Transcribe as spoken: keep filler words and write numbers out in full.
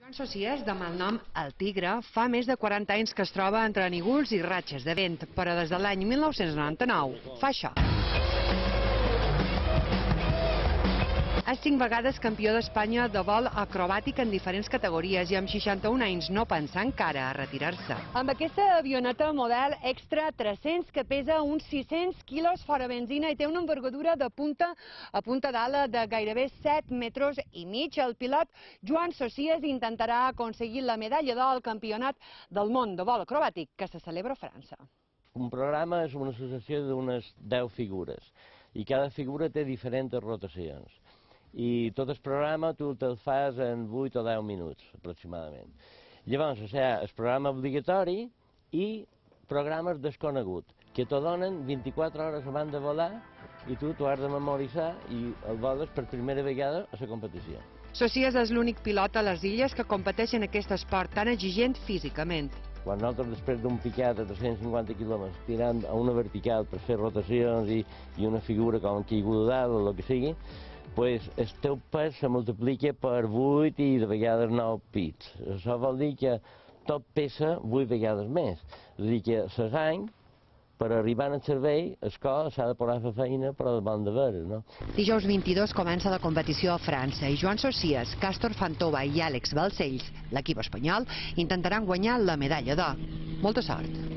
Joan Socies, de malnom El Tigre, fa més de quaranta anys que es troba entre nígols i ratxes de vent, però des de l'any mil nou-cents noranta-nou fa això. És cinc vegades campió d'Espanya de vol acrobàtic en diferents categories i amb seixanta-un anys no pensa encara a retirar-se. Amb aquesta avioneta model Extra tres-cents que pesa uns sis-cents quilos fora benzina i té una envergadura de punta a punta d'ala de gairebé set metres i mig, el pilot Joan Socies intentarà aconseguir la medalla d'or al Campionat del món de vol acrobàtic que se celebra a França. Un programa és una associació d'unes deu figures i cada figura té diferents rotacions. I tot el programa tu te'l fas en vuit o deu minuts, aproximadament. Llavors, o sigui, el programa obligatori i programes desconeguts, que t'ho donen vint-i-quatre hores abans de volar i tu t'ho has de memoritzar i el voles per primera vegada a la competició. Socies és l'únic pilot a les illes que competeix en aquest esport tan exigent físicament. Quan nosaltres, després d'un picat a tres-cents cinquanta quilòmetres, tirant a una vertical per fer rotacions i, i una figura com caiguda dalt o el que sigui, pues el teu pes se multiplica per vuit i de vegades nou pits. Això vol dir que tot pesa vuit vegades més. És a dir, que a l'any, per arribar al servei, el cos s'ha de posar a fer feina però de bon de veure, no? Dijous vint-i-dos comença la competició a França i Joan Socies, Càstor Fantova i Àlex Balcells, l'equip espanyol, intentaran guanyar la medalla d'or. Molta sort!